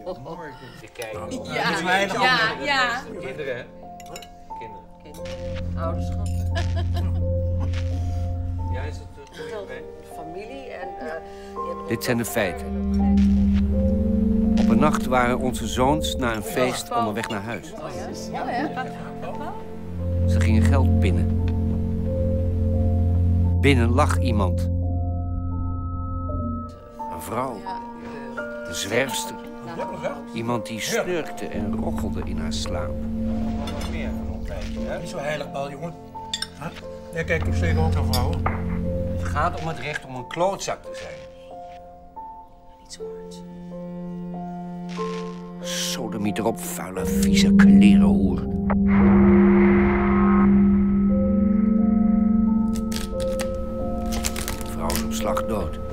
Mooi. Je kijkt. Ja. Kinderen, hè? Kinderen. Ouderschap. Ja, is het goed? Familie en... Dit zijn de feiten. Op een nacht waren onze zoons na een feest onderweg naar huis. Ze gingen geld pinnen. Binnen lag iemand. Een vrouw. Een zwerfster. Iemand die snurkte en rochelde in haar slaap. Meer van een tijdje, hè? Niet zo heilig, Paul, jongen. Jij kijkt toch zeker ook naar vrouwen? Het gaat om het recht om een klootzak te zijn. Niet zo hard. Sodemiet erop, vuile, vieze klerenhoer. De vrouw is op slag dood.